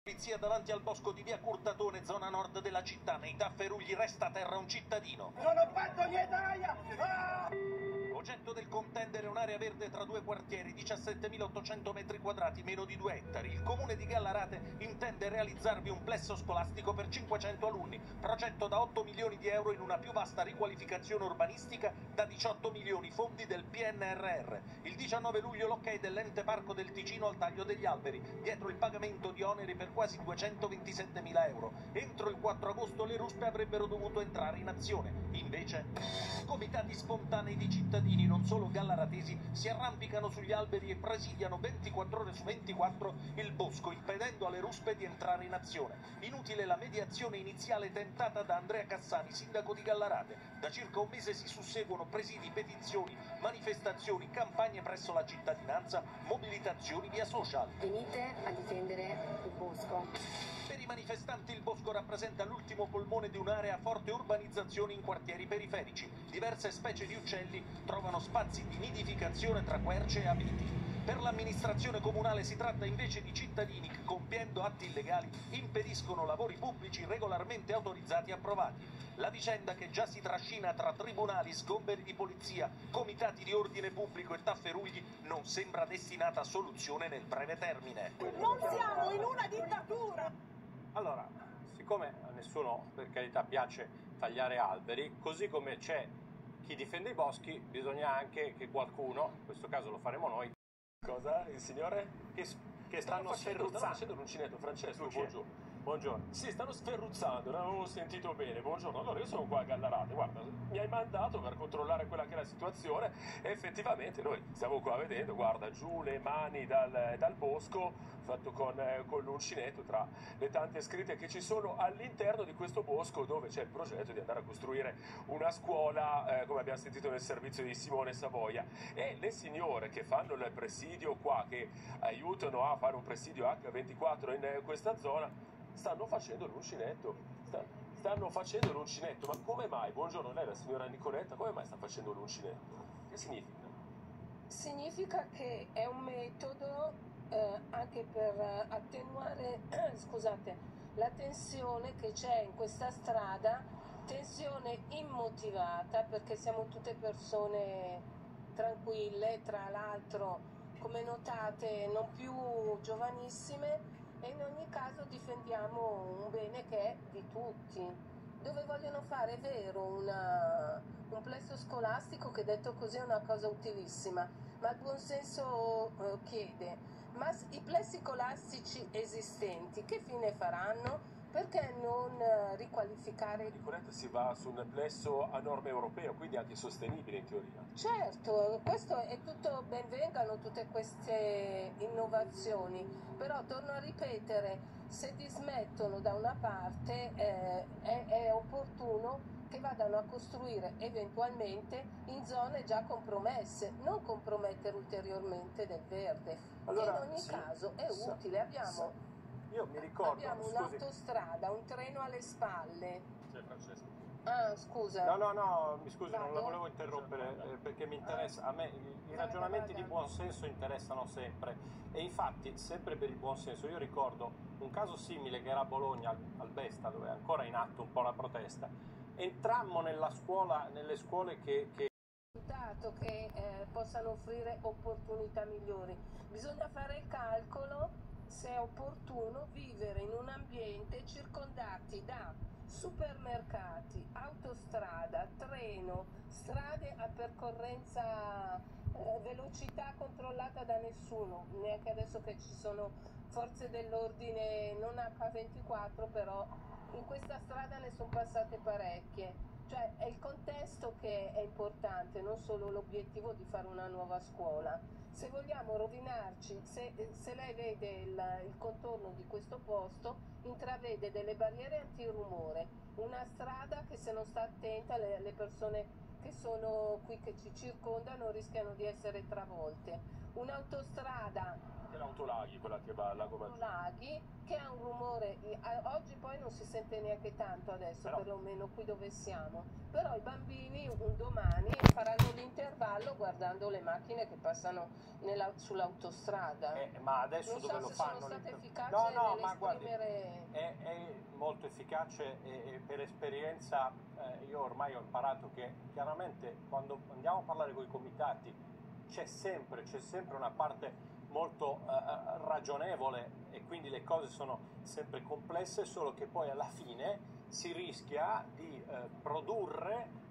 Polizia davanti al bosco di via Curtatone, zona nord della città. Nei Tafferugli resta a terra un cittadino. Non ho fatto niente, aia! Ah! Oggetto del contendere un'area verde tra due quartieri, 17.800 metri quadrati, meno di 2 ettari. Il comune di Gallarate intende realizzarvi un plesso scolastico per 500 alunni, progetto da 8 milioni di euro in una più vasta riqualificazione urbanistica da 18 milioni, fondi del PNRR. Il 19 luglio l'ok dell'ente Parco del Ticino al taglio degli alberi, dietro il pagamento di oneri per quasi 227.000 euro. Entro il 4 agosto le ruspe avrebbero dovuto entrare in azione. Invece, comitati spontanei di cittadini, non solo gallaratesi, si arrampicano sugli alberi e presidiano 24 ore su 24 il bosco, impedendo alle ruspe di entrare in azione. Inutile la mediazione iniziale tentata da Andrea Cassani, sindaco di Gallarate. Da circa un mese si susseguono presidi, petizioni, manifestazioni, campagne presso la cittadinanza, mobilitazioni via social. Venite a difendere il bosco. Per i manifestanti il bosco rappresenta l'ultimo polmone di un'area a forte urbanizzazione in quartieri periferici. Diverse specie di uccelli trovano spazi di nidificazione tra querce e abeti. Per l'amministrazione comunale si tratta invece di cittadini che, compiendo atti illegali, impediscono lavori pubblici regolarmente autorizzati e approvati. La vicenda, che già si trascina tra tribunali, sgomberi di polizia, comitati di ordine pubblico e tafferugli, non sembra destinata a soluzione nel breve termine. Non siamo in una dittatura! Allora, siccome a nessuno per carità piace tagliare alberi, così come c'è chi difende i boschi, bisogna anche che qualcuno, in questo caso lo faremo noi. Cosa? Il signore? Che stanno sferruzzando. Stanno facendo l'uncinetto, Francesco, buongiorno. Buongiorno. Sì, stanno sferruzzando, non avevo sentito bene. Buongiorno, allora io sono qua a Gallarate, guarda, mi hai mandato per controllare quella che è la situazione e effettivamente noi stiamo qua vedendo, guarda, giù le mani dal bosco, fatto con l'uncinetto, tra le tante scritte che ci sono all'interno di questo bosco, dove c'è il progetto di andare a costruire una scuola, come abbiamo sentito nel servizio di Simone Savoia. E le signore che fanno il presidio qua, che aiutano a fare un presidio H24 in questa zona, stanno facendo l'uncinetto. Stanno facendo l'uncinetto, ma come mai? Buongiorno, lei, la signora Nicoletta, come mai sta facendo l'uncinetto? Che significa? Significa che è un metodo anche per attenuare scusate, la tensione che c'è in questa strada, tensione immotivata, perché siamo tutte persone tranquille, tra l'altro, come notate, non più giovanissime, e in ogni caso difendiamo un bene che è di tutti. Dove vogliono fare, è vero, un plesso scolastico, che detto così è una cosa utilissima, ma il buonsenso chiede: ma i plessi scolastici esistenti che fine faranno? Perché non riqualificare? Nicoletta, si va su un plesso a norma europea, quindi anche sostenibile in teoria. Certo, questo è tutto, benvengano tutte queste innovazioni, però torno a ripetere, se dismettono da una parte è opportuno che vadano a costruire eventualmente in zone già compromesse, non compromettere ulteriormente del verde, Allora, che in ogni caso è utile. Io mi ricordo, Abbiamo un'autostrada, un treno alle spalle. C'è Francesco. Ah, scusa. No, mi scusi, non la Vado? volevo interrompere perché mi interessa, a me i ragionamenti di buon senso interessano sempre, e infatti sempre per il buon senso io ricordo un caso simile che era a Bologna, al Besta, dove è ancora in atto un po' la protesta. Entrammo nelle scuole che che possano offrire opportunità migliori. Bisogna fare il calcolo se è opportuno vivere in un ambiente circondati da supermercati, autostrada, treno, strade a percorrenza velocità controllata da nessuno, neanche adesso che ci sono forze dell'ordine, non H24, però in questa strada ne sono passate parecchie. Cioè è il contesto che è importante, non solo l'obiettivo di fare una nuova scuola. Se vogliamo rovinarci, se lei vede il contorno di questo posto, intravede delle barriere antirumore, una strada che, se non sta attenta, le persone che sono qui, che ci circondano, rischiano di essere travolte. un'autostrada Che l'autolaghi, quella che va al lago Maggiore. laghi che ha un rumore, oggi poi non si sente neanche tanto adesso, Però- perlomeno qui dove siamo, però i bambini un domani faranno l'intervallo guardando le macchine che passano sull'autostrada. Ma adesso Non dove so lo se fanno? sono state efficaci No, ma guardi, nell'esprimere... è molto efficace e per esperienza io ormai ho imparato che chiaramente quando andiamo a parlare con i comitati c'è sempre una parte molto ragionevole e quindi le cose sono sempre complesse, solo che poi alla fine si rischia di produrre